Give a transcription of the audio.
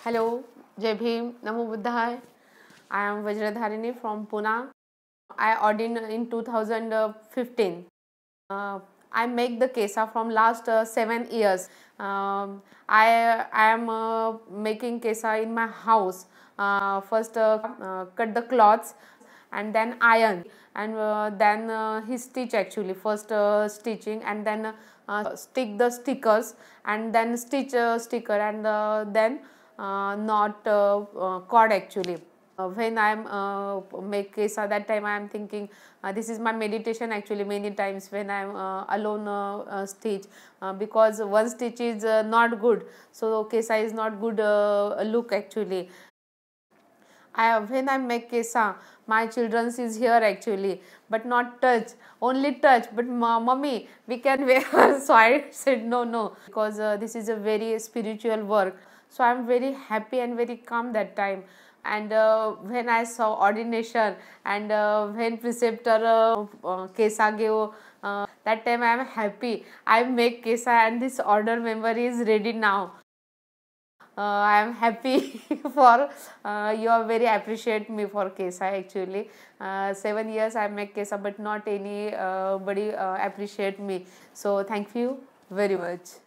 Hello, Jai Bhim, Namo Buddhaya. I am Vajradharini from Pune. I ordained in 2015. I make the kesa from last 7 years. I am making kesa in my house. First cut the cloths and then iron, and then he stitch actually, first stitching, and then stick the stickers, and then stitch sticker, and then knot cord actually. When I am make kesa, that time I am thinking this is my meditation actually. Many times when I am alone stitch, because one stitch is not good, so kesa is not good look actually. When I make kesa, my children is here actually, but not touch, only touch. But mummy, we can wear. So I said no, because this is a very spiritual work. So I am very happy and very calm that time. And when I saw ordination, and when preceptor kesa gave, that time I am happy. I make kesa and this order member is ready now. I am happy for you are very appreciate me for kesa actually. 7 years I make kesa, but not any body appreciate me. So thank you very much.